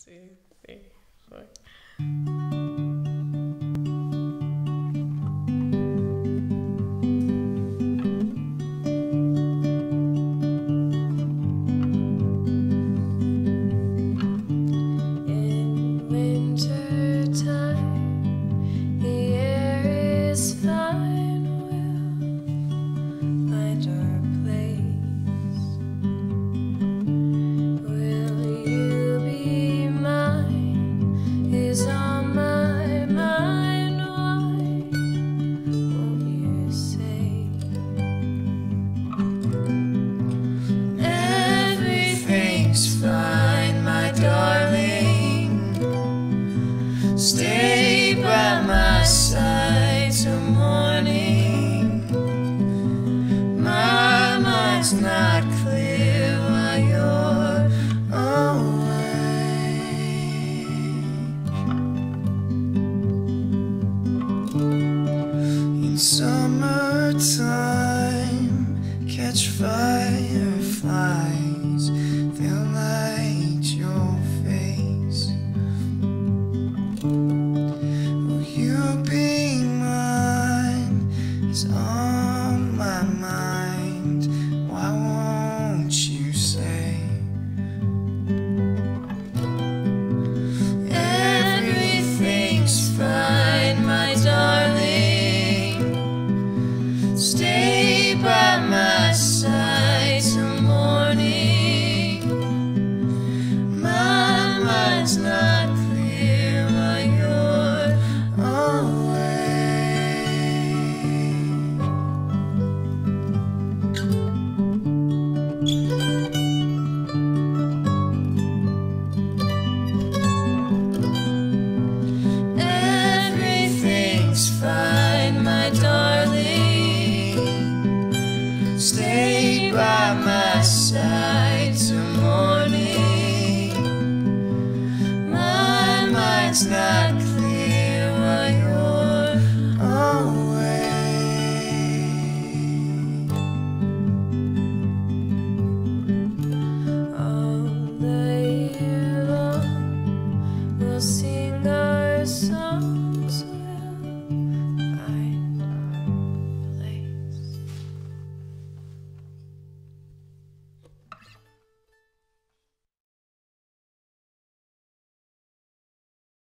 2, 3, 4. Stay by my side till morning. My mind's not clear while you're away. In summertime, catch fireflies, they'll light your face. On my mind, why won't you say everything's fine, my darling? Stay by my side till morning. My mind's not clear while you're away. Everything's fine, my darling. Stay by my